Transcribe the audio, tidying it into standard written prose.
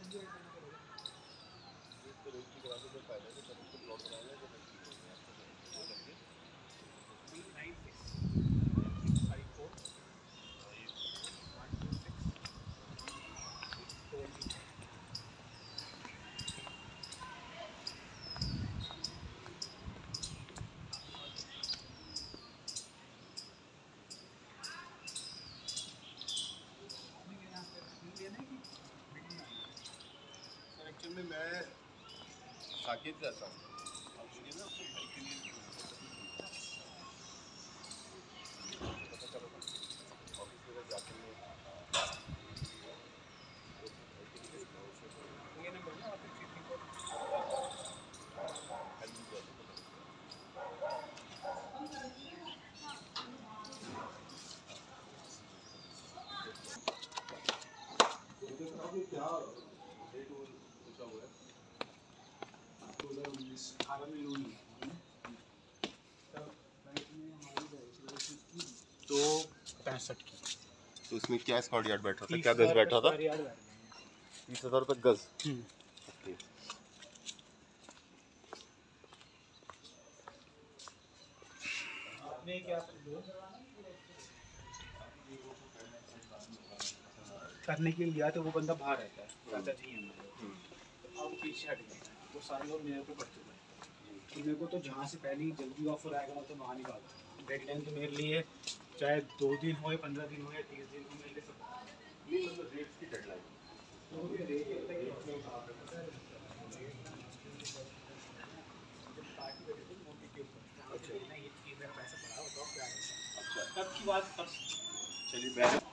Actually मैं साकेत रहता हूँ, अब मुझे ना अपने भाई के लिए पता चला था ऑफिस वगैरह जाते हुए ये नंबर ना आपके चीटिंग को क्या डेट पूछा हुआ है 2019-18 में लोन लिया तो 65 की। तो इसमें क्या स्क्वायर यार्ड बैठा था, क्या गज बैठा था? 30,000 रुपये गज। ओके। आपने क्या करने के लिए लिया तो वो बंदा बाहर रहता है, चाचा जी हैं तो अब पीछे हट गए, वो सारे लोग मेरे को कर चुके हैं। तो मेरे को तो जहाँ से पहले ही जल्दी ऑफर आएगा मैं तो वहाँ निकाल डेडलाइन तो मेरे लिए चाहे 2 दिन हो या 15 दिन हो या 30 दिन हो, मेरे लिए सब ये मतलब रेट्स की डेडलाइन। अच्छा, तब की बात तब चलिए